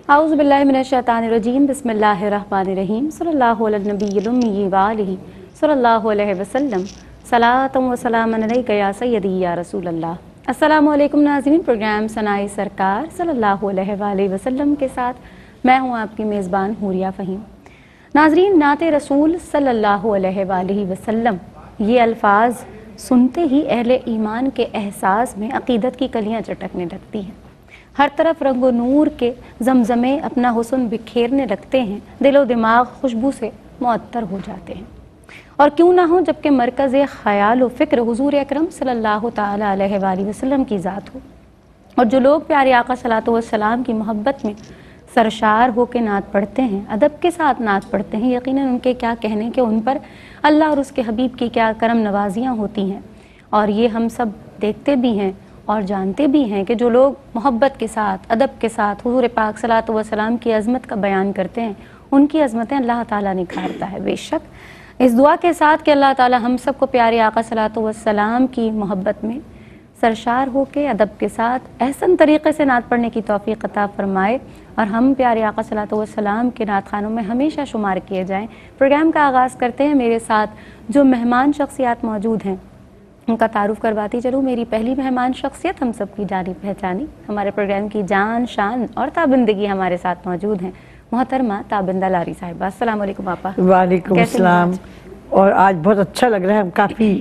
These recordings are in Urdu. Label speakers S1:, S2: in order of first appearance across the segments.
S1: अऊज़ु बिल्लाहि मिनश्शैतानिर्रजीम बिस्मिल्लाहिर्रहमानिर्रहीम सल्लल्लाहु अला नबिय्यिल उम्मी व आलिहि सल्लल्लाहु अलैहि वसल्लम सलातम व सलामन अलैका या सय्यदी या रसूलल्लाह। अस्सलामु अलैकुम नाज़रीन, प्रोग्राम सनाए सरकार सल्लल्लाहु अलैहि वसल्लम के साथ मैं हूँ आपकी मेज़बान हुरिया फ़हीम। नाज़रीन, नाते रसूल सल्लल्लाहु अलैहि वसल्लम ये अल्फाज सुनते ही अहले ईमान के एहसास में अक़ीदत की कलियाँ चटकने लगती हैं। हर तरफ रंगो नूर के जमजमे अपना हुस्न बिखेरने लगते हैं, दिलो दिमाग खुशबू से मुअत्तर हो जाते हैं। और क्यों ना हो जबकि मरकज़ ख़याल व फ़िक्र हुज़ूर अकरम सल्लल्लाहु ताला अलैहि वसल्लम की ज़ात हो। और जो लोग प्यारे आका सल्लल्लाहु अलैहि वसल्लम की मोहब्बत में सरशार हो के नात पढ़ते हैं, अदब के साथ नात पढ़ते हैं, यकीनन उनके क्या कहने कि उन पर अल्लाह और उसके हबीब की क्या करम नवाजियाँ होती हैं। और ये हम सब देखते भी हैं और जानते भी हैं कि जो लोग मोहब्बत के साथ, अदब के साथ हुज़ूर पाक सल्लल्लाहु अलैहि वसल्लम की अज़मत का बयान करते हैं, उनकी अज़मतें अल्लाह ताला निखारता है। बेशक इस दुआ के साथ कि अल्लाह ताला हम सबको प्यारे आका सल्लल्लाहु अलैहि वसल्लम की मोहब्बत में सरशार हो के अदब के साथ एहसन तरीक़े से नात पढ़ने की तौफ़ीक़ अता फ़रमाए और हम प्यारे आका सल्लल्लाहु अलैहि वसल्लम के नात खानों में हमेशा शुमार किए जाएँ। प्रोग्राम का आगाज़ करते हैं। मेरे साथ जो मेहमान शख्सियात मौजूद हैं उनका तारुफ़ करवाती चलूँ। मेरी पहली मेहमान शख्सियत हम सबकी जानी पहचानी, हमारे प्रोग्राम की जान, शान और ताबिंदगी हमारे साथ मौजूद हैं मोहतरमा ताबिंदा लारी साहिबा। अस्सलाम वालेकुम आपा।
S2: वालेकुम अस्सलाम। और आज बहुत अच्छा लग रहा है, हम काफ़ी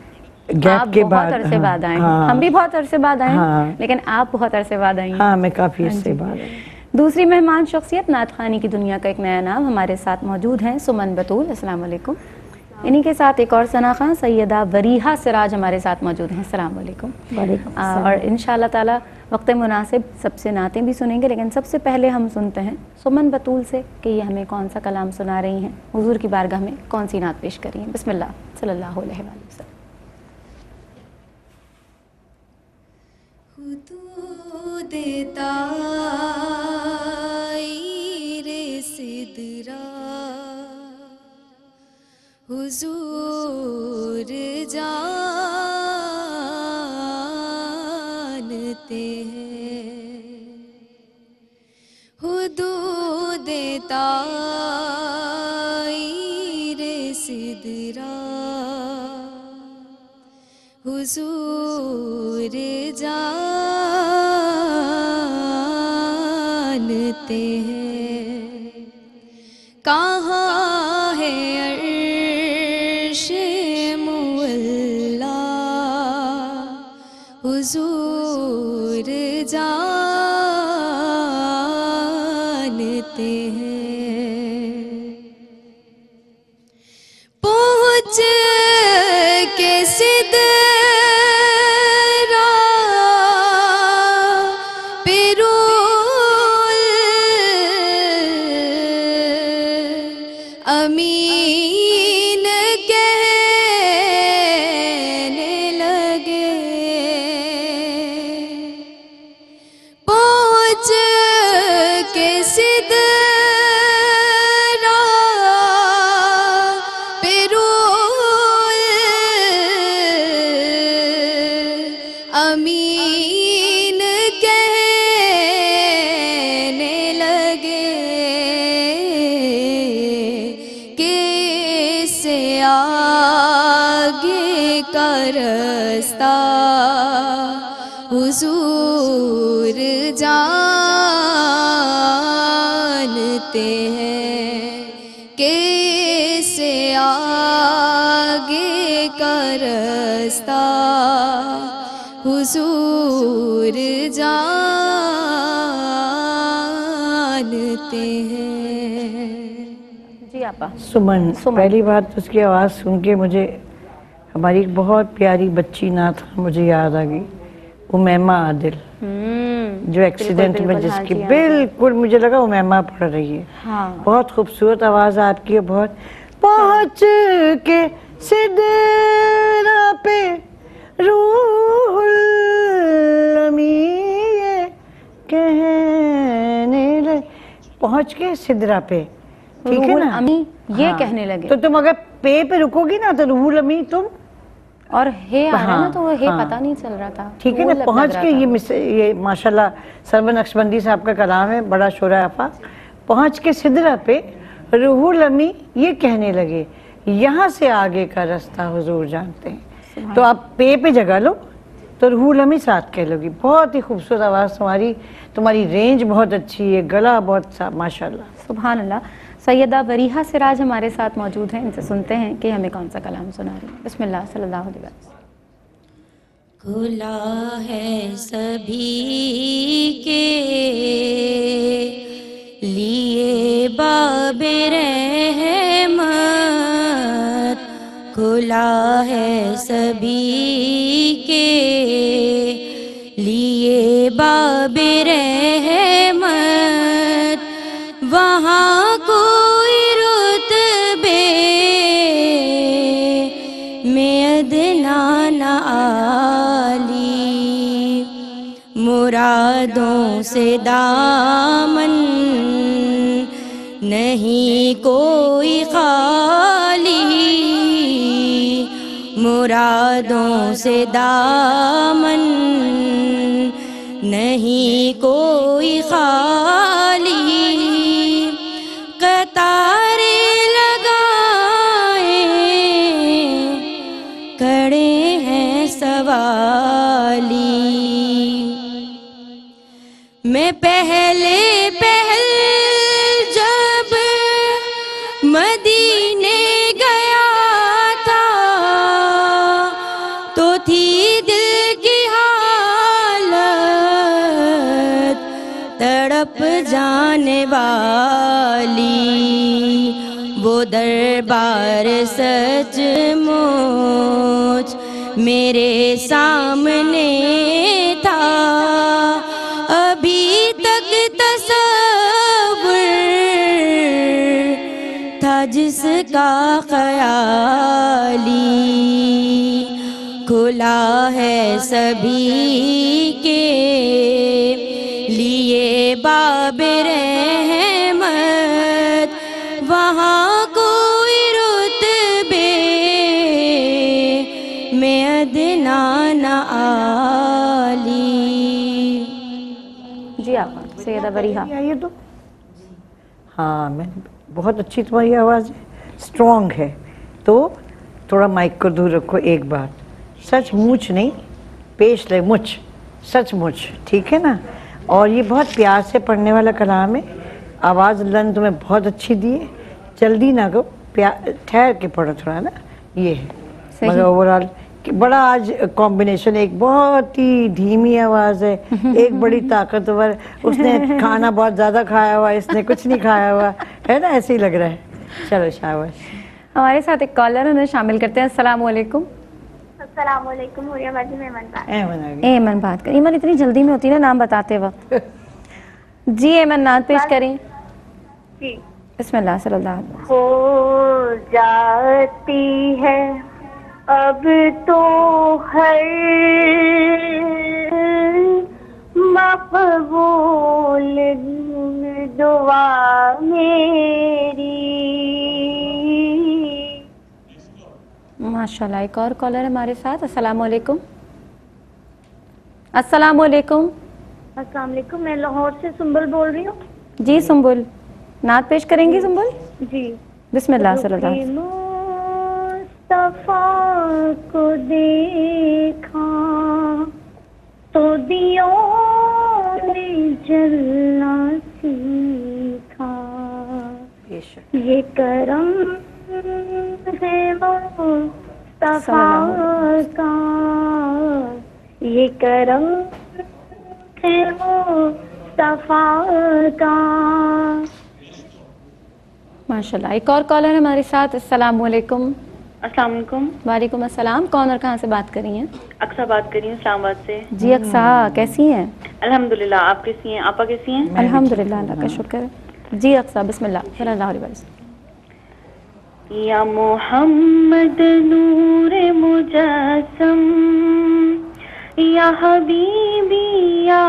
S2: गैप के बाद,
S1: बहुत अरसे बाद आए हैं।
S2: हाँ,
S1: हम भी बहुत अरसे बाद आए हैं,
S2: हाँ,
S1: लेकिन आप बहुत अरसे बाद आई हैं।
S2: हाँ, मैं काफ़ी अरसे बाद आई।
S1: दूसरी मेहमान शख्सियत नात ख़ानी की दुनिया का एक नया नाम हमारे साथ मौजूद हैं सुमन बतूल। अस्सलाम वालेकुम। इन्हीं के साथ एक और सना खां सैयदा वरीहा सिराज हमारे साथ मौजूद हैं। अस्सलाम वालेकुम। और इंशाअल्लाह ताला वक्त मुनासिब सबसे नातें भी सुनेंगे, लेकिन सबसे पहले हम सुनते हैं सुमन बतूल से कि ये हमें कौन सा कलाम सुना रही हैं, हुजूर की बारगाह में कौन सी नात पेश करी हैं। बिस्मिल्लाह सल्लल्लाहु अलैहि वसल्लम।
S3: देता रे सिदरा हुजूर जानते हैं, हुदूद ताईरे सिदरा हुजूर जानते हैं। कहाँ है हुजूर जानते हैं। पहुँच के सिदरा पे रूल अमीन कहने लगे, के सिदरा पे रूल अमीन कहने लगे कि से आगे का रास्ता हुजूर जानते हैं, कैसे आगे का रास्ता हुजूर जानते हैं।
S1: जी आपा।
S2: सुमन, पहली बात तो उसकी आवाज़ सुन के मुझे हमारी एक बहुत प्यारी बच्ची नात मुझे याद आ गई, उमैमा आदिल, जो एक्सीडेंट में जिसकी बिल्कुल मुझे लगा उमैमा पढ़ रही है।
S1: हाँ।
S2: बहुत खूबसूरत आवाज़ आपकी है। बहुत पहुँच के सिदरा पे रूहुल अमीन कहने लगे, पहुँच के सिदरा पे, ठीक है ना,
S1: अमी ये
S2: हाँ,
S1: कहने लगे।
S2: तो तुम अगर पे रुकोगी ना तो रूहुल अमीन तुम
S1: اور ہے آ رہا ہے نا تو وہ ہے پتہ نہیں چل رہا تھا.
S2: ٹھیک ہے نا, پہنچ کے یہ ماشاءاللہ سرور نقشبندی صاحب کا کلام ہے, بڑا شورا آفاق. پہنچ کے سدرہ پہ روح الامی یہ کہنے لگے یہاں سے آگے کا راستہ حضور جانتے ہیں. تو آپ پہ جگہ لو تو روح الامی ساتھ کہہ لو گی. بہت ہی خوبصورت آواز تمہاری رینج بہت اچھی ہے, گلا بہت ماشاءاللہ.
S1: سبحان اللہ. سیدہ وریحہ سراج ہمارے ساتھ موجود ہیں, ان سے سنتے ہیں کہ ہمیں کون سا کلام سنا رہی ہیں. بسم اللہ صلی اللہ علیہ وسلم.
S3: کھلا ہے سبھی کے لیے باب رحمت, کھلا ہے سبھی کے لیے باب رحمت, وہاں کوئی رتبے میں ادنا نہ عالی, مرادوں سے دامن نہیں کوئی خالی, مرادوں سے دامن نہیں کوئی خالی, قطارے لگائے کھڑے ہیں سوالی, میں پہلے جب مدینے گیا تھا تو تھی دل کی حالت تڑپ جانے والی, وہ دربار سچ مچ میرے سامنے تھا, ابھی تک تصور تھا جس کا خیالی, کھلا ہے سبھی کے لیے باب رحمت, وہاں کوئی رتبے میں ادنا نہ عالی.
S1: جی آپ سیدہ وریحہ.
S2: آئیے تو ہاں, میں بہت اچھی تمہاری آواز ہے, اسٹرانگ ہے. تو تھوڑا مائک کو دور رکھو. ایک بات, سچ مچ نہیں, پیش لے مچ, سچ مچ, ٹھیک ہے نا. اور یہ بہت پیار سے پڑھنے والا کلام ہے. آواز اللہ نے تمہیں بہت اچھی دی ہے, جلدی نہ گو, ٹھہر کے پڑھو تھوڑا نا. یہ ہے مگر اوورال بڑا آج کمبینیشن, ایک بہت ہی دھیمی آواز ہے, ایک بڑی طاقتور, اس نے کھانا بہت زیادہ کھایا ہوا, اس نے کچھ نہیں کھایا ہوا ہے نا, ایسے ہی لگ رہا ہے. چلو شاباش.
S1: ہمارے ساتھ ایک کالر انہیں شامل کرتے ہیں. السلام علیکم.
S4: السلام علیکم. موریہ بازی میں ایمن بات.
S1: ایمن بات کر. ایمن اتنی جلدی میں ہوتی ہے نا نام بتاتے وقت. جی ایمن نعت پیش کریں.
S4: جی
S1: بسم اللہ صلی اللہ علیہ وسلم.
S4: ہو جاتی ہے اب تو ہر مقبول دعا میری.
S1: ماشاءاللہ. ایک اور کالر ہے ہمارے ساتھ. السلام علیکم. السلام علیکم.
S4: السلام علیکم. میں لاہور سے سنبل بول رہی ہوں.
S1: جی سنبل, نعت پیش کریں گی سنبل؟
S4: جی
S1: بسم اللہ صلی اللہ علیہ وسلم.
S4: مصطفیٰ کو دیکھا تو دیوں نے جلنا سیکھا, یہ کرم ہے مصطفیٰ کا, یہ کرم ہے مصطفیٰ کا.
S1: ماشاءاللہ. ایک اور کالر ہے ہمارے ساتھ. السلام علیکم.
S5: السلام علیکم.
S1: وعلیکم السلام. کون اور کہاں سے بات کر رہی ہیں؟
S5: اقصیٰ بات کر رہی ہوں اسلام آباد سے.
S1: جی اقصیٰ, کیسی ہیں؟
S5: الحمدللہ. آپ کیسی ہیں؟ آپا کیسی ہیں؟
S1: الحمدللہ, اللہ کا شکر. جی اقصیٰ بسم اللہ صلی اللہ علیہ وسلم.
S5: یا محمد نور مجسم, یا حبیبی یا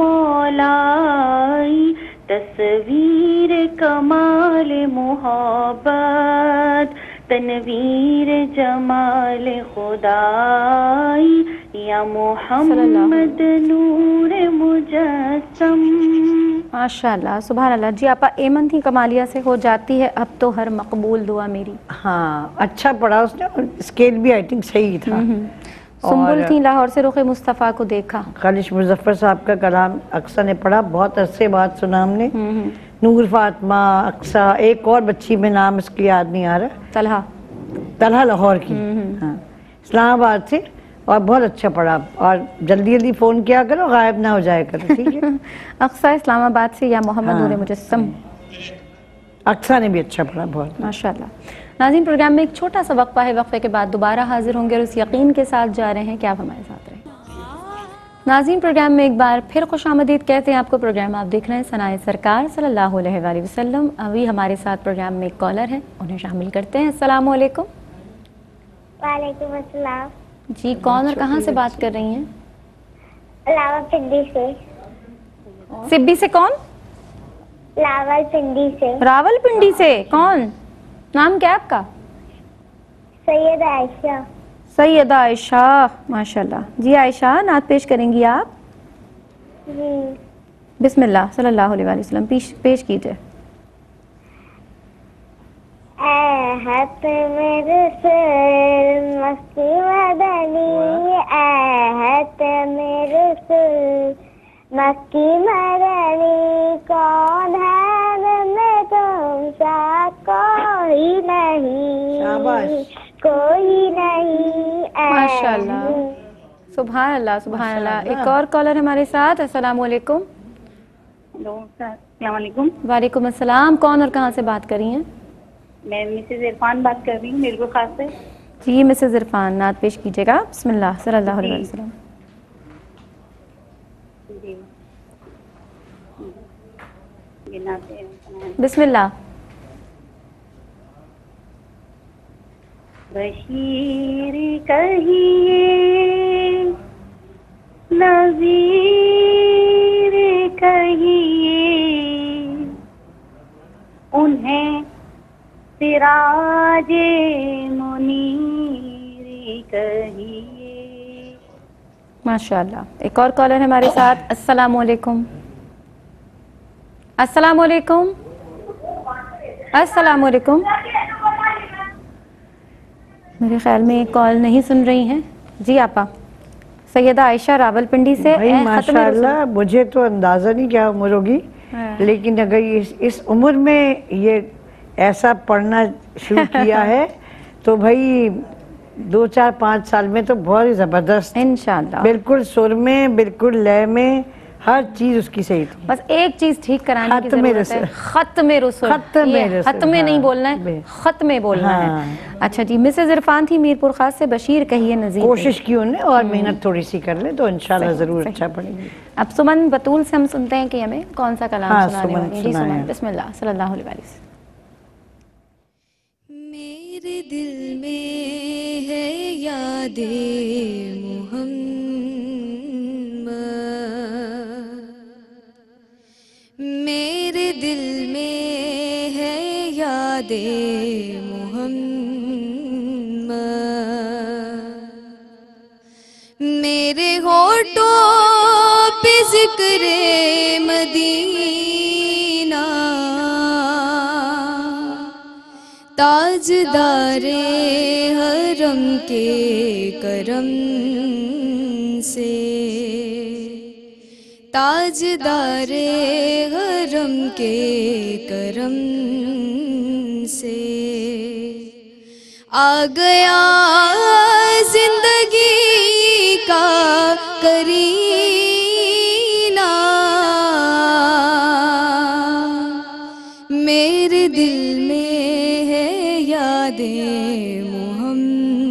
S5: مولائی, تصویر کمال محبت, تنویر جمال خدائی یا محمد نور مجسم.
S1: ماشاءاللہ سبحان اللہ. جی آپا ایمن تھی کمالیہ سے ہو جاتی ہے اب تو ہر مقبول دعا میری.
S2: ہاں اچھا پڑھا اس نے، اسکیل بھی آئی تھنک صحیح تھا.
S1: سنبل تھی لاہور سے رخ مصطفیٰ کو دیکھا.
S2: خالش مظفر صاحب کا کلام اقصیٰ نے پڑھا، بہت عرصے بعد سنا ہم نے. نور فاطمہ، اقصیٰ، ایک اور بچی میں نام اس کی یاد نہیں آ رہا، طلحہ لاہور کی، ہاں اسلام آباد سے، اور بہت اچھا پڑھا. اور جلدی جلدی فون کیا کرو، غائب نہ ہو جائے کرو، ٹھیک ہے.
S1: اقصیٰ اسلام آباد سے یا محمد نور مجسم.
S2: اقصیٰ نے بھی اچھا پڑھا بہت.
S1: ماشاءاللہ. ناظرین پروگرام میں ایک چھوٹا سا وقفہ ہے، وقفے کے بعد دوبارہ حاضر ہوں گے اور اس یقین کے ساتھ جا رہے ہیں کہ آپ ہمارے ساتھ رہیں. ناظرین پروگرام میں ایک بار پھر خوش آمدید کہتے ہیں آپ کو. پروگرام آپ دیکھ رہے ہیں ثنائے سرکار صلی اللہ علیہ وآلہ وسلم. ابھی ہمارے ساتھ پروگرام میں ایک کالر ہیں، انہیں شامل کرتے ہیں. السلام علیکم.
S4: وعلیکم السلام.
S1: جی کون اور کہاں سے بات کر رہی ہیں؟
S4: راولپنڈی سے.
S1: سبی سے کون؟
S4: راولپنڈی سے.
S1: راولپنڈی سے کون؟ نام کیا آپ کا؟
S4: سید عائشہ.
S1: سیدہ عائشہ. ماشاءاللہ. جی عائشہ نعت پیش کریں گی آپ؟
S4: جی.
S1: بسم اللہ صلی اللہ علیہ وآلہ وسلم پیش کیجئے.
S4: اے ہاتھ میرے سر مستی مدنی، اے ہاتھ میرے سر مستی مدنی، کون ہے میں تم سا کوئی نہیں، کوئی نہیں.
S1: ماشاءاللہ سبحان اللہ سبحان اللہ. ایک اور کالر ہمارے ساتھ. السلام علیکم.
S5: ہیلو السلام علیکم.
S1: وعلیکم السلام. کون اور کہاں سے بات کر رہی ہیں؟
S5: میں مسز عرفان بات کر رہی ہوں میرپور خاص سے.
S1: جی مسز عرفان نعت پیش کیجیے گا. بسم اللہ صلی اللہ علیہ وسلم.
S5: جی یہ نعت ہے.
S1: بسم اللہ.
S5: بشیر کہیے نذیر کہیے انہیں سراج منیر کہیے.
S1: ماشاءاللہ. ایک اور کالر ہمارے ساتھ. السلام علیکم. السلام علیکم. السلام علیکم. میرے خیال میں ایک کال نہیں سن رہی ہیں. جی آپا. سیدہ عائشہ راولپنڈی سے.
S2: بھائی ماشاءاللہ مجھے تو اندازہ نہیں کیا عمر ہوگی، لیکن اگر اس عمر میں یہ ایسا پڑھنا شروع کیا ہے تو بھائی 2-4-5 سال میں تو بہت ہی زبردست
S1: انشاءاللہ
S2: بالکل سر میں، بالکل لے میں، ہر چیز اس کی صحیح تھی.
S1: بس ایک چیز ٹھیک کرانے کی ضرورت ہے. ختم رسول. ختم نہیں بولنا ہے، ختم بولنا ہے. اچھا جی مسز عرفان تھی میرپور خاص سے. بشیر کہیے نذیر.
S2: کوشش کی انہیں اور محنت تھوڑی سی کر لیں تو انشاءاللہ ضرور اچھا پڑے گی.
S1: اب سمن بطول سے ہم سنتے ہیں کہ ہمیں کون سا کلام سنانے والی. جی سمن بسم اللہ صلی اللہ علیہ وسلم.
S3: میرے دل میں ہے یاد محمد، میرے دل میں ہے یاد محمد، میرے ہونٹوں پہ ذکر مدینہ، تاجدار حرم کے کرم سے، تاجدار حرم کے کرم سے آ گیا زندگی کا کرینہ، میرے دل میں ہے یاد محمد،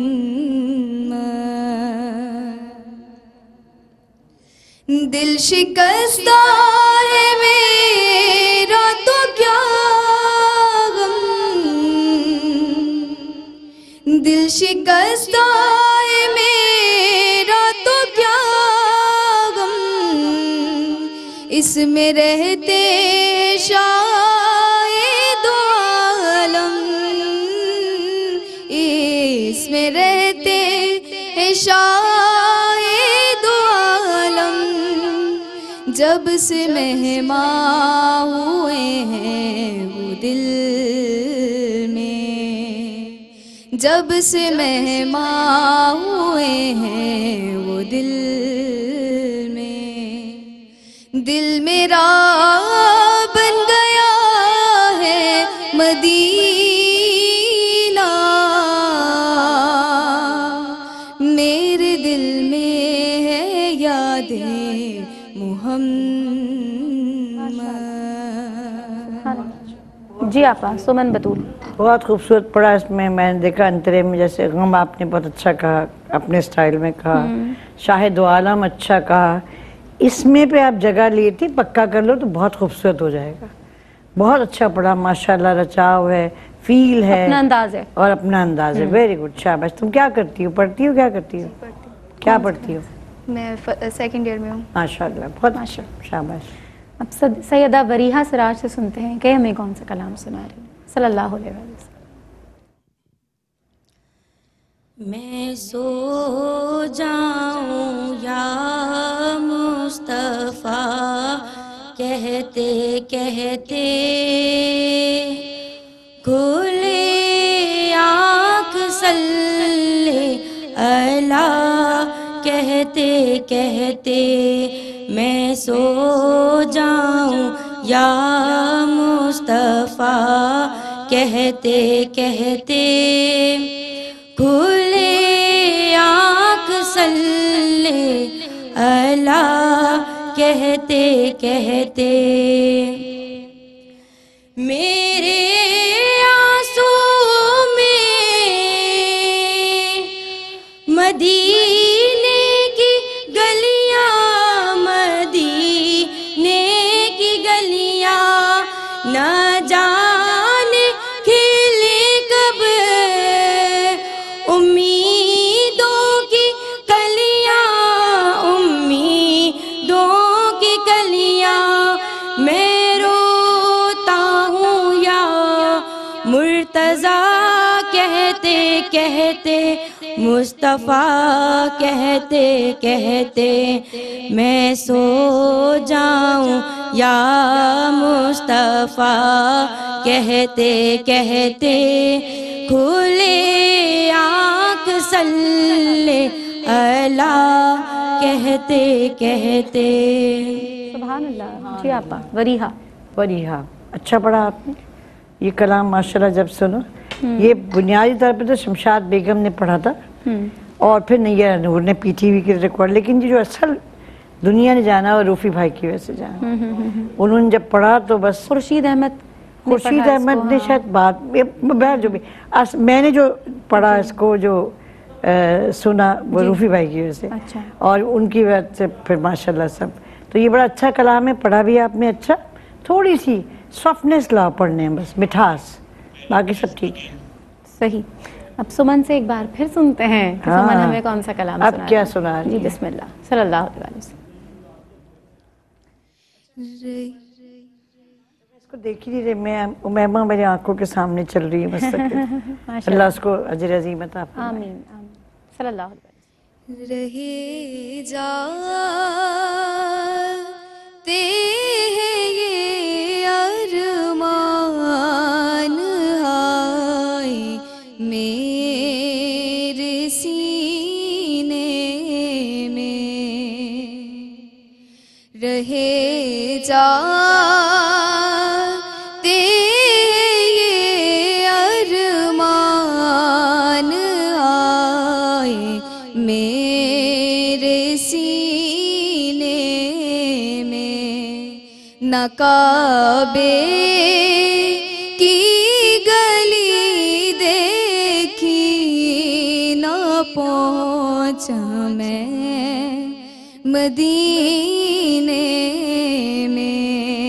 S3: دل شکستہ ہے میرا تو کیا غم، دل شکستہ ہے میرا تو کیا غم، اس میں رہتے شاید عالم، شاہد عالم جب سے مہمان ہوئے ہیں وہ دل میں، جب سے مہمان ہوئے ہیں وہ دل میں، دل میرا بن گیا ہے مدینہ، میرے دل میں ہے یادیں محمد۔
S1: جی آپا، سمن بطول۔
S2: بہت خوبصورت پڑھا اس میں نے دیکھا انترے میں، جیسے غم آپ نے بہت اچھا کہا، اپنے سٹائل میں کہا، شاہد و عالم اچھا کہا، اس میں پہ آپ جگہ لیے تھی، پکا کر لو تو بہت خوبصورت ہو جائے گا۔ بہت اچھا پڑھا ماشاءاللہ، رچاؤ ہے، فیل ہے،
S1: اپنا انداز ہے
S2: اور اپنا انداز ہے۔ ویری گڈ، شاباش۔ تم کیا کرتی ہو؟ پڑھتی ہو؟ کیا کرتی ہو؟ کیا پڑھتی ہو؟
S3: میں سیکنڈ ایئر میں ہوں۔
S2: ماشاءاللہ، بہت شاباش۔
S1: اب سیدہ وریحہ سراج سے سنتے ہیں کہ ہمیں کون سا کلام سنا رہی ہیں صلی اللہ علیہ وسلم۔
S6: میں سو جاؤں یا مصطفیٰ کہتے کہتے، کھلے آنکھ صلی اللہ کہتے کہتے، میں سو جاؤں یا مصطفیٰ کہتے کہتے، کھلے آنکھ صلی اللہ کہتے کہتے، میرے آنسو میں مدینے کی گلیاں، مدینے کی گلیاں، نہ جانے کھلے کب امیدوں کی کلیاں، امیدوں کی کلیاں، میں روتا ہوں یا مرتضیٰ کہتے کہتے، مصطفیٰ کہتے کہتے، میں سو جاؤں یا مصطفیٰ کہتے کہتے، کھلے آنکھ صلی اللہ کہتے کہتے۔
S1: سبحان اللہ۔ جی آپا، وریحہ۔
S2: وریحہ اچھا پڑھا آپ نے یہ کلام ماشاءاللہ۔ جب سنو یہ بنیادی طور پہ تو شمشاد بیگم نے پڑھا تھا، اور پھر نیّر نور نے پی ٹی وی کی ریکارڈ، لیکن یہ جو اصل دنیا نے جانا وہ روفی بھائی کی وجہ سے جانا۔ انہوں نے جب پڑھا تو بس
S1: خورشید احمد
S2: نے شاید بات جو بھی میں نے جو پڑھا اس کو، جو سنا وہ روفی بھائی کی وجہ سے، اور ان کی وجہ سے پھر ماشاءاللہ سب۔ تو یہ بڑا اچھا کلام ہے، پڑھا بھی آپ نے اچھا، تھوڑی سی سافٹنیس لاؤ پڑھنے میں، بس مٹھاس، باقی سب ٹھیک ہے۔
S1: صحیح۔ اب سمن سے ایک بار پھر سنتے ہیں کہ سمن ہمیں کون سا کلام سنا
S2: اب کیا سنا رہی
S1: جی
S2: ہے؟
S1: بسم اللہ صلی اللہ علیہ وسلم۔
S2: اس کو دیکھ ہی نہیں رہے، میں امیمہ میری آنکھوں کے سامنے چل رہی ہے مستقل۔ اللہ اس کو اجر عظیم عطا فرمائے۔
S1: آمین آمین صلی اللہ علیہ وسلم۔
S3: رہے جاتے ہیں یہ ارمان آئے میرے سینے میں، رہے جاتے یہ ارمان آئے میرے سینے میں، نہ کعبے کی گلی دیکھی، نہ پہنچا میں مدینے میں،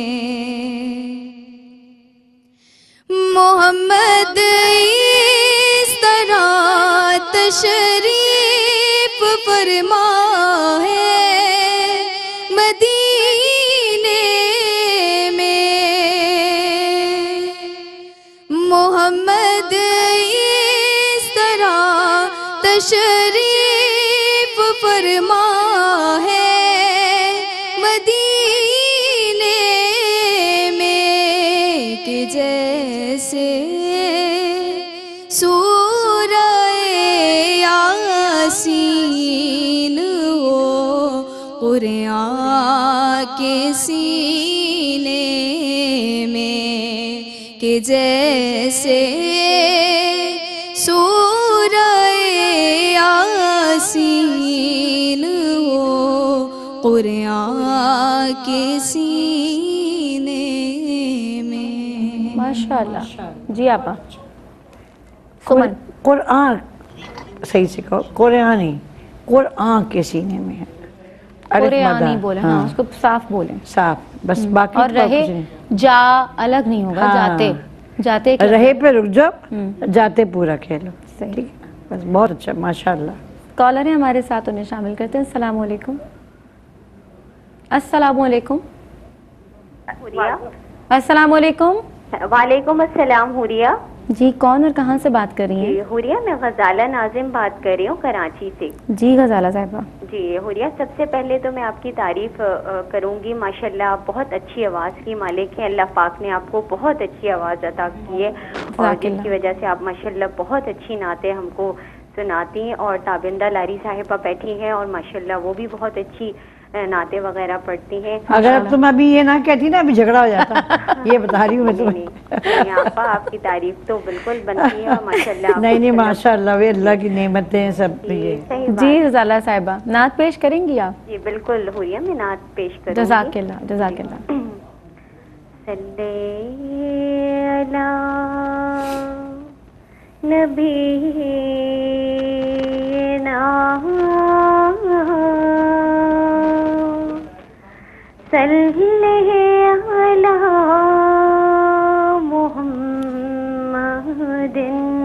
S3: محمد اس طرح تشریف فرما ہے مدینے میں، محمد اس طرح تشریف فرما ہے مدینے میں کہ جیسے سورہ یاسین ہو قرآن کے سینے میں کہ جیسے سورہ یاسین ہو قرآن کے سینے میں.
S1: ماشاءاللہ. جی آپا سمن.
S2: قرآن صحیح سے کہو، قرآن نہیں، قرآن کے سینے میں ہے.
S1: قرآن نہیں بولیں، ہاں اس کو صاف بولیں،
S2: صاف بس. باقی
S1: اور رہے جا الگ نہیں ہوگا، جاتے جاتے
S2: رہے پہ رک جاؤ، جاتے پورا کہہ لو.
S1: صحیح.
S2: ٹھیک ہے بس. بہت اچھا ماشاءاللہ.
S1: کالر ہیں ہمارے ساتھ، انہیں شامل کرتے ہیں. السلام علیکم. السلام علیکم. السلام علیکم.
S5: وعلیکم السلام. حوریہ
S1: جی کون اور کہاں سے بات کر رہی ہیں؟
S5: جی حوریہ میں غزالہ ناظم بات کر رہی ہوں کراچی سے.
S1: جی غزالہ صاحبہ.
S5: جی حوریہ سب سے پہلے تو میں آپ کی تعریف کروں گی. ماشاءاللہ آپ بہت اچھی آواز کی مالک ہیں. اللہ پاک نے آپ کو بہت اچھی آواز عطا کی ہے اور جس کی وجہ سے آپ ماشاءاللہ بہت اچھی نعتیں ہم کو سناتی ہیں. اور تابندہ لاری صاحبہ بیٹھی ہیں اور ماشاءاللہ وہ بھی بہت اچھی نعتیں وغیرہ پڑھتی ہیں.
S2: اگر تم ابھی یہ نہ کہتی نا ابھی جھگڑا ہو جاتا. یہ بتا رہی ہوں میں تمہیں.
S5: آپ کی تعریف تو بالکل بنتی ہے ماشاءاللہ.
S2: نہیں ماشاءاللہ وہ اللہ کی نعمتیں ہیں سب پہ.
S1: جی غزالہ صاحبہ نعت پیش کریں گی آپ؟
S5: جی بالکل حوریہ میں نعت پیش کروں گی.
S1: جزاک اللہ جزاک اللہ.
S5: صلی علی نبینا صلی علی محمد.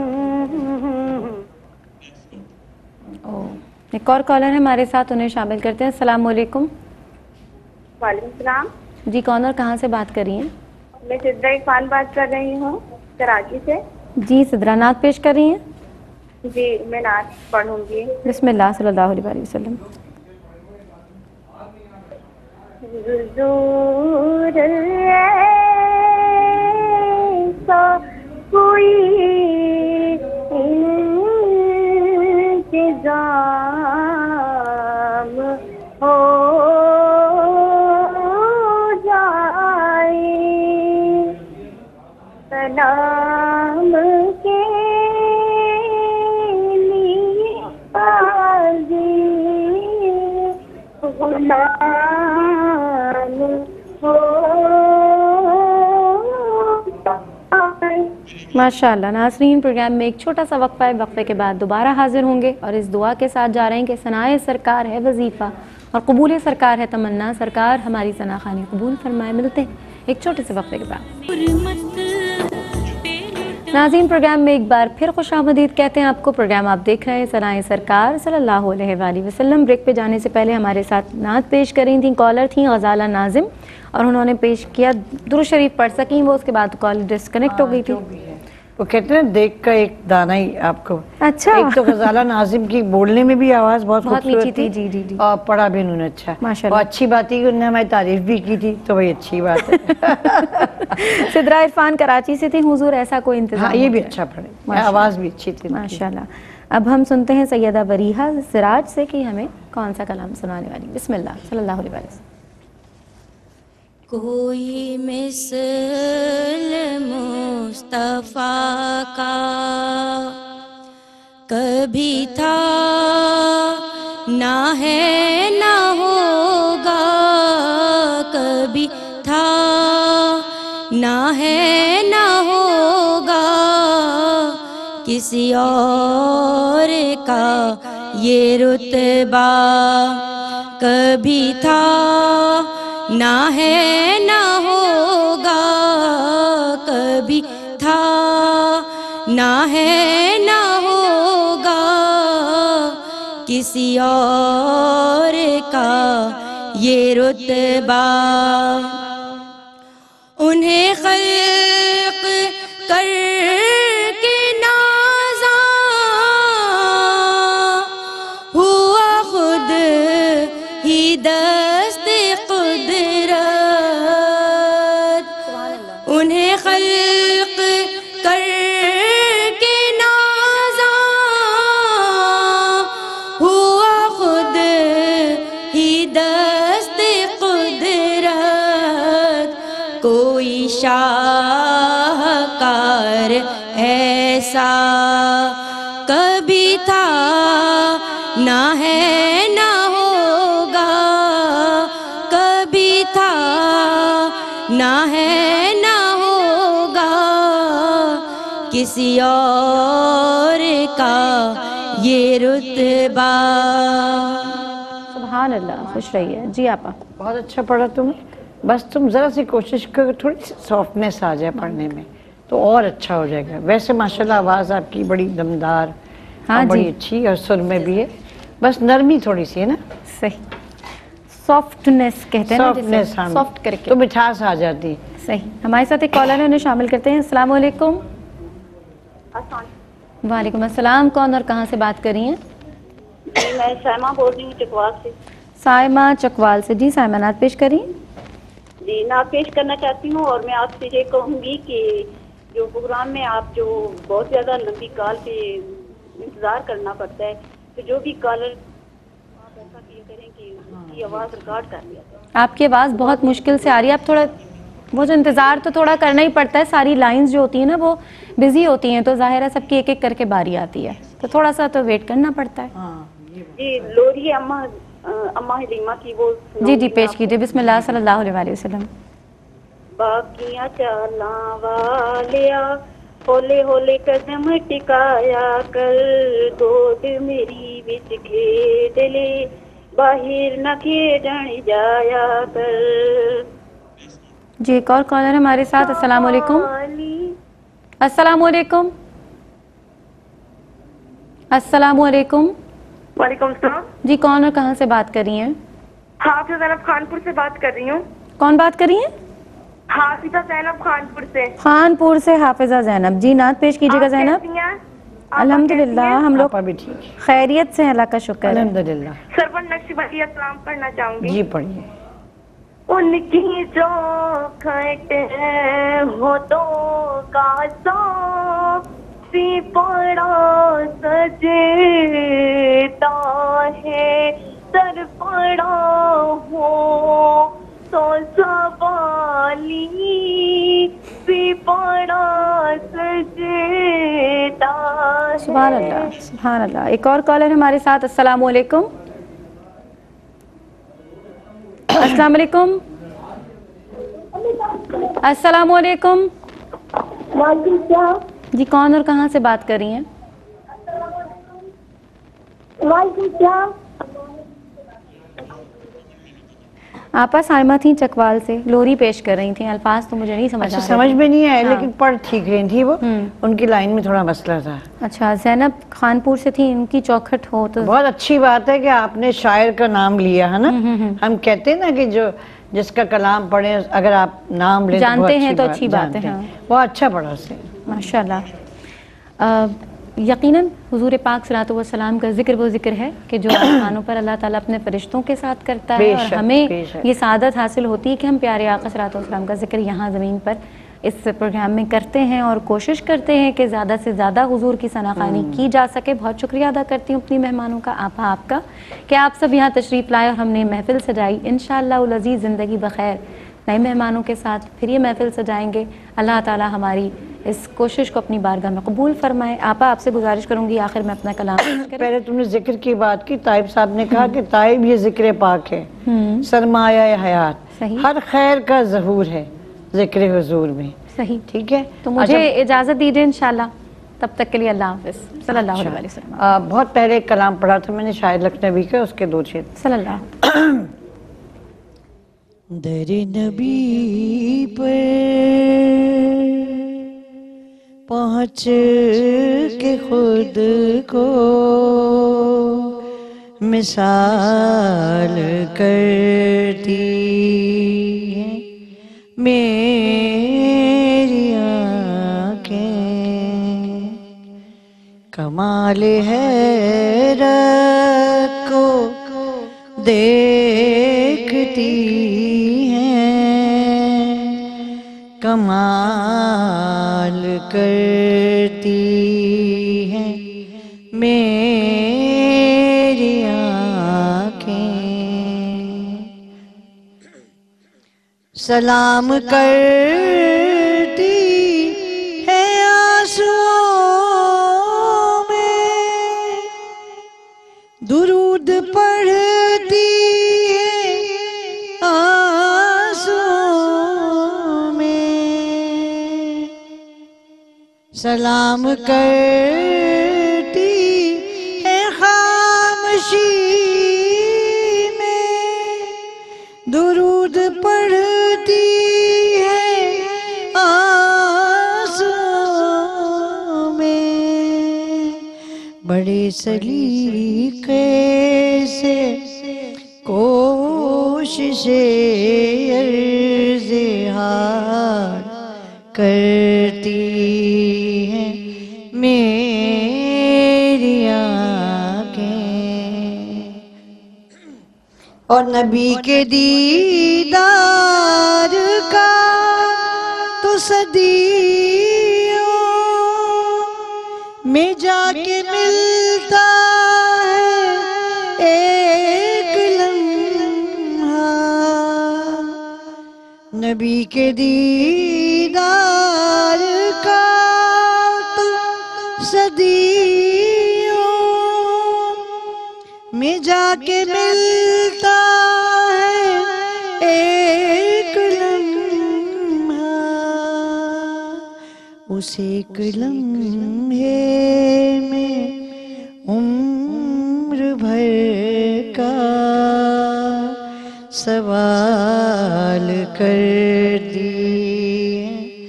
S1: ایک اور کالر ہے ہمارے ساتھ، انہیں شامل کرتے ہیں. السلام علیکم.
S5: وعلیکم السلام.
S1: جی کون اور کہاں سے بات کر رہی ہیں؟
S5: میں سدرا عرفان بات کر رہی ہوں کراچی سے.
S1: جی سدرا نعت پیش کر رہی ہیں؟
S5: جی میں نعت پڑھوں گی.
S1: بسم اللہ صلی اللہ علیہ وسلم.
S5: حضور ایسا کوئی انتظام ہو جائے سلام کے لیے غلام ہو.
S1: ماشاءاللہ. ناظرین پروگرام میں ایک چھوٹا سا وقفہ ہے، وقفے کے بعد دوبارہ حاضر ہوں گے اور اس دعا کے ساتھ جا رہے ہیں کہ ثنائے سرکار ہے وظیفہ اور قبول سرکار ہے تمنا. سرکار ہماری ثنا خوانی قبول فرمائے. ملتے ہیں ایک چھوٹے سے وقفے کے بعد. ناظرین پروگرام میں ایک بار پھر خوش آمدید کہتے ہیں آپ کو. پروگرام آپ دیکھ رہے ہیں ثنائے سرکار صلی اللہ علیہ وآلہ وسلم. بریک پہ جانے سے پہلے ہمارے ساتھ نعت پیش کر رہی تھیں، کالر تھیں غزالہ ناظم، اور انہوں نے پیش کیا درود شریف پڑھ سکیں وہ، اس کے بعد کال ڈسکنیکٹ ہو گئی تھی.
S2: وہ کہتے ہیں دیکھ کا ایک دانہ ہی آپ کو.
S1: اچھا.
S2: ایک تو غزالہ ناظم کی بولنے میں بھی آواز بہت خوبصورت تھی.
S1: جی جی جی.
S2: اور پڑھا بھی انہوں نے اچھا.
S1: ماشاءاللہ.
S2: اور اچھی بات ہے کہ انہوں نے ہماری تعریف بھی کی تھی تو وہی اچھی بات ہے.
S1: سدرا عرفان کراچی سے تھی. حضور ایسا کوئی انتظام.
S2: ہاں یہ بھی اچھا پڑھے، آواز بھی اچھی تھی
S1: ماشاءاللہ. اب ہم سنتے ہیں سیدہ بریحہ سراج سے کہ ہمیں کون سا کلام سنانے والی. بسم اللہ صلی اللہ علیہ وسلم.
S6: کوئی مثل مصطفیٰ کا کبھی تھا نہ ہے نہ ہوگا، کبھی تھا نہ ہے نہ ہوگا، کسی اور کا یہ رتبہ کبھی تھا نہ ہے نہ ہوگا، کبھی تھا نہ ہے نہ ہوگا، کسی اور کا یہ رتبہ. انہیں خلق کر کے نازا ہوا خود ہی دست قدرت انہیں خلق کر کے نازا ہوا خود ہی دست قدرت کوئی شاہکار ایسا کبھی تھا نہ ہے نہ ہوگا کبھی تھا نہ ہے نہ ہوگا کسی اور کا یہ رتبہ.
S1: سبحان اللہ. خوش رہیے. جی آپا.
S2: بہت اچھا پڑھا تم نے. بس تم ذرا سی کوشش کرو تھوڑی سی سافٹنیس آ جائے پڑھنے میں تو اور اچھا ہو جائے گا. ویسے ماشاءاللہ آواز آپ کی بڑی دمدار
S1: ہاں
S2: بڑی
S1: جی.
S2: اچھی اور سر میں بھی ہے. بس نرمی تھوڑی سی ہے نا.
S1: صحیح. سافٹنیس کہتے ہیں نا
S2: سافٹنیس.
S1: جسے سافٹ کر کے
S2: تو مٹھاس آ جاتی.
S1: صحیح. ہمارے ساتھ ایک کالر ہے انہیں شامل کرتے ہیں. السلام علیکم. وعلیکم السلام. کون اور کہاں سے بات کر رہی ہیں؟
S4: جی میں سائمہ بول رہی ہوں چکوال سے.
S1: سائمہ چکوال سے. جی سائمہ نعت پیش کریں.
S4: جی نعت پیش کرنا چاہتی ہوں اور میں آپ سے یہ کہوں گی کہ جو پروگرام میں آپ جو بہت زیادہ لمبی کال پہ انتظار کرنا پڑتا ہے تو جو بھی کالر آپ ایسا کیا کریں کہ اس کی آواز ریکارڈ کر لیا جائے.
S1: آپ کی آواز بہت مشکل سے آ رہی ہے. آپ تھوڑا وہ جو انتظار تو تھوڑا کرنا ہی پڑتا ہے. ساری لائنز جو ہوتی ہیں نا وہ بزی ہوتی ہیں تو ظاہر ہے سب کی ایک ایک کر کے باری آتی ہے تو تھوڑا سا تو ویٹ کرنا پڑتا ہے.
S4: جی لوری اماں حلیمہ کی وہ
S1: جی جی پیش کیجیے. بسم اللہ صلی اللہ علیہ وسلم.
S4: باقیاں چالاں والیا ہولے ہولے قدم ٹکایا کر گود میری وچ کھیڈ لے باہر نہ کھیڈن جایا کر.
S1: جی ایک اور کالر ہے ہمارے ساتھ. السلام علیکم. السلام علیکم. السلام علیکم.
S7: وعلیکم السلام.
S1: جی کون اور کہاں سے بات کر رہی ہیں؟
S7: حافظہ زینب خانپور سے بات کر رہی ہوں.
S1: کون بات کر رہی ہیں؟
S7: حافظہ زینب خانپور سے.
S1: خانپور سے حافظہ زینب. جی نعت پیش کیجیے گا زینب. الحمدللہ ہم لوگ خیریت سے ہیں. اللہ کا شکر ہے.
S2: الحمدللہ.
S7: سرور نقشبندی اسلام پڑھنا چاہوں گی.
S2: جی پڑھیے.
S7: ان کی جو کھٹ ہو تو کا سو سی پڑا سجتا ہے سر پڑا ہو تو سوالی سی پڑا سجتا ہے.
S1: سبحان اللہ. سبحان اللہ. ایک اور کالر ہمارے ساتھ. السلام علیکم. السلام علیکم. السلام علیکم.
S4: وعلیکم السلام.
S1: جی کون اور کہاں سے بات کر رہی ہیں؟
S4: وعلیکم السلام.
S1: آپا سائمہ تھیں چکوال سے. لوری پیش کر رہی تھیں. الفاظ تو مجھے نہیں سمجھ آ
S2: اچھا
S1: رہے.
S2: سمجھ میں نہیں آئے لیکن پڑھ ٹھیک رہی تھی وہ. ان کی لائن میں تھوڑا مسئلہ تھا.
S1: اچھا زینب خانپور سے تھی. ان کی چوکھٹ ہو تو
S2: بہت اچھی بات ہے کہ آپ نے شاعر کا نام لیا ہے نا. ہم کہتے ہیں نا کہ جو جس کا کلام پڑھیں اگر آپ نام لیں
S1: جانتے ہیں تو اچھی بات ہے.
S2: بہت اچھا پڑھا اسے
S1: ماشاءاللہ. یقیناً حضور پاک صلی اللہ علیہ وسلم کا ذکر وہ ذکر ہے کہ جو آسمانوں پر اللہ تعالیٰ اپنے فرشتوں کے ساتھ کرتا ہے اور ہمیں یہ سعادت حاصل ہوتی ہے کہ ہم پیارے آقا صلی اللہ علیہ وسلم کا ذکر یہاں زمین پر اس پروگرام میں کرتے ہیں اور کوشش کرتے ہیں کہ زیادہ سے زیادہ حضور کی ثناخوانی کی جا سکے. بہت شکریہ ادا کرتی ہوں اپنی مہمانوں کا آپ کا کہ آپ سب یہاں تشریف لائے اور ہم نے محفل سجائی. انشاءاللہ العزیز زندگی بخیر نئے مہمانوں کے ساتھ پھر یہ محفل سجائیں گے. اللہ تعالیٰ ہماری اس کوشش کو اپنی بارگاہ میں قبول فرمائے. آپ سے گزارش کروں گی آخر میں اپنا کلام
S2: پہلے تم نے ذکر کی بات کی. طائب صاحب نے کہا کہ طائب یہ ذکر پاک ہے سرمایہ حیات. ہر خیر کا ظہور ہے ذکر حضور میں.
S1: صحیح
S2: ٹھیک ہے.
S1: تو مجھے اجازت دیجیے انشاءاللہ. تب تک کے لیے اللہ حافظ. صلی اللہ علیہ وسلم.
S2: بہت پہلے ایک کلام پڑھا تھا میں نے شاعر لکھنوی کا. اس کے 2 شعر.
S1: صلی اللہ.
S2: در نبی پر پہنچ کے خود کو مثال کرتی ہیں میری آنکھیں. کمال حیرت کو دیکھ ہیں کمال کرتی ہیں میری آنکھیں سلام کرتی ہے آنسوؤں میں درود پڑھتی ہے آنسوؤں میں سلام کرتی ہے خاموشی میں درود پڑھتی ہے آنسوؤں میں بڑے سلیقے سے کوشش عرض حال کرتی ہیں میری آنکھیں اور نبی کے دیدار کا تو صدیوں میں جا کے ملتا ہے ایک لمحہ نبی کے دیدار کا تو صدیوں میں جا کے ملتا ہے ایک لمحہ اس ایک لمحے میں عمر بھر کا سوال کر دی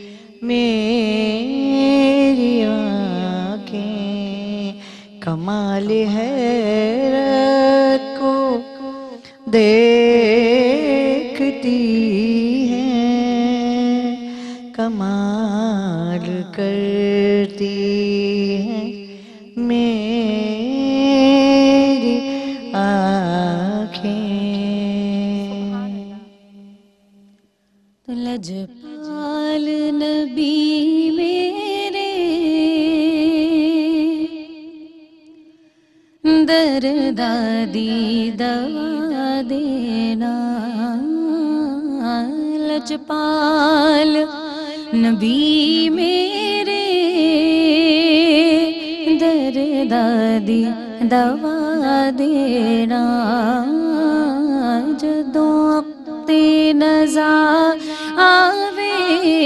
S2: میری آنکھیں کمال حیرت کو دیکھتی ہیں کمال کرتی ہیں میری آنکھیں
S1: لجپال نبی میرے دردادی دوا دینا لجپال نبی میرے دردادی دوا دینا جدوں وقت نزا آوے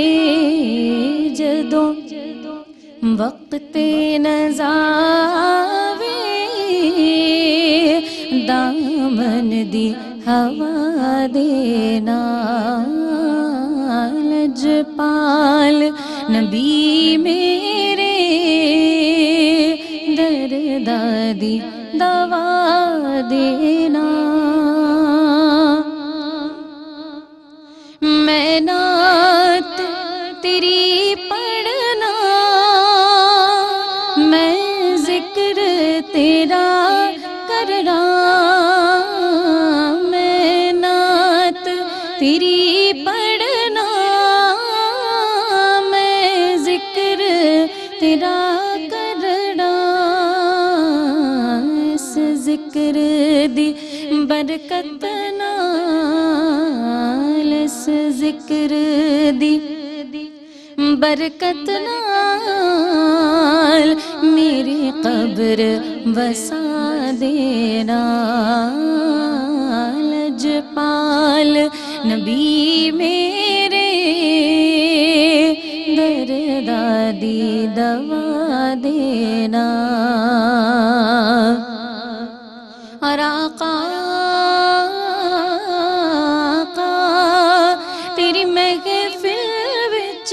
S1: جدوں وقت نزا آوے دامن دی ہوا دینا لجپال نبی میرے دردادی دوا دینا میں نعت تیری پڑھنا میں ذکر تیرا کرنا میں نعت تیری پڑھنا میں ذکر تیرا کرنا اس ذکر دی برکت نال اس ذکر دی برکت نال میری قبر وسا دینا لجپال نبی میرے دردادی دوا دینا اور آقا تیری محفل وچ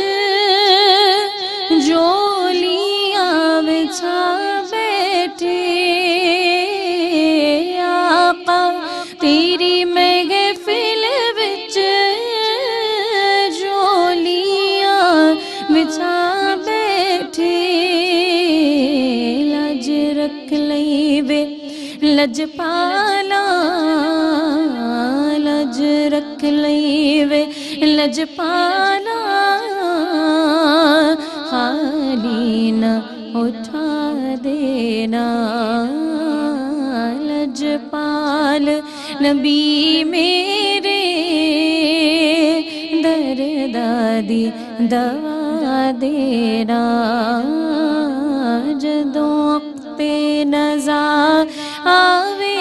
S1: جولیاں بچھا بیٹھے آقا تیری محفل وچ جولیاں بچھا بیٹھے لج رکھ لئی وے لجپالا لج
S6: لج پالا خالی نہ اٹھا دینا لج پال نبی میرے درد دی دوا دینا جدوں وقت نزا آوے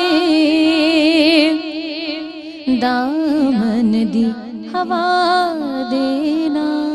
S6: دامن دی ہوا دینا